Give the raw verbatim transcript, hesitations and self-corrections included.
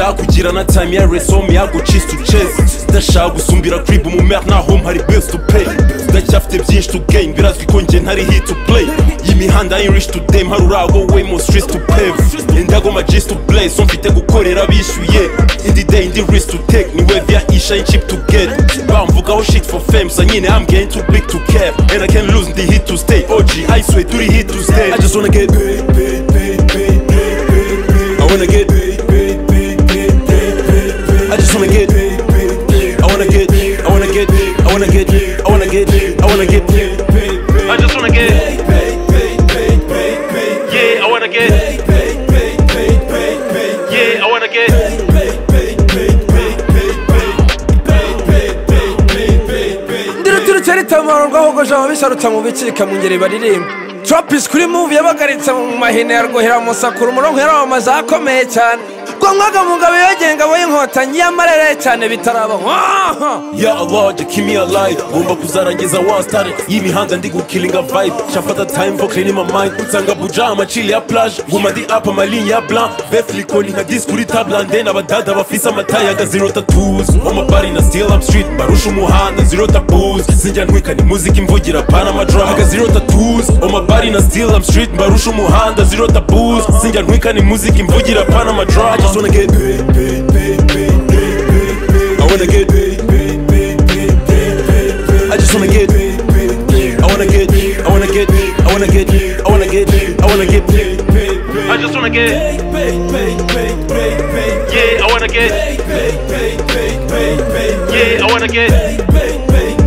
ndashaka kugira na time ya resome yago cheese to chase ndashaka gusumbira crib mu mer na home hari bills to pay ndacyafite byinshi to gain birazwi ko nge ntari hit to play y'imihanda I reach to them harurago way more streets to pave ndago my gist to play so mfite gukorera bishyuye in the day in the risk to take ni wave ya isha cheap to get bamvugaho shit for fame so nyine I'm getting too big to care and I can't lose the hit to stay O G I swear to the hit to stay I just wanna get paid, paid, paid, paid, paid, paid, paid. I wanna get paid, paid, paid, paid, paid, paid. I just wanna get paid, paid, paid. I wanna get I wanna get I wanna get I wanna get I wanna get paid, paid, paid. I just wanna get paid, paid, paid, paid, paid. Yeah, I wanna get paid, paid, paid, paid, paid, paid. Yeah, I wanna get paid, paid, paid, paid, paid, paid, paid, paid, paid, paid, paid. Ndira turucyari tamaro ngaho jaho bisharutsa mu bicika mu ngeri baririmba Trappish kuri move yabagaritse mu mahine yargohera musakura umurongo yaramaze akomeye cyane Gomwaga mugabe yagenga boye inkotanyi yamarere cyane bitaraba Ya Allah just keep me alive Gomba kuzarangiza one star y'imihanda ndi gukillinga vibe Shafata time for cleaning my mind Utsanga bujama chill ya plage Guma di up ma ligne ya blanc Vefli koni na disc kuri table and then abadada bafisa amataya ga zero tattoos On my body na still I'm street barusha umuhanda zero taboos Sinjya ntwika ni muziki mvugira pana ma drum ga zero tattoos On my body na still I'm street barusha umuhanda zero taboos Sinjya ntwika ni muziki mvugira pana ma drum I just wanna get paid, paid, paid, paid, paid, paid, paid. I wanna get paid, paid, paid, paid, paid, paid, paid. I just wanna get paid, paid, paid. I wanna get I wanna get I wanna get I wanna get I wanna get paid, paid, paid. I just wanna get paid, paid, paid, paid, paid. Yeah, I wanna get paid, paid, paid, paid, paid, paid. Yeah, I wanna get paid, paid, paid.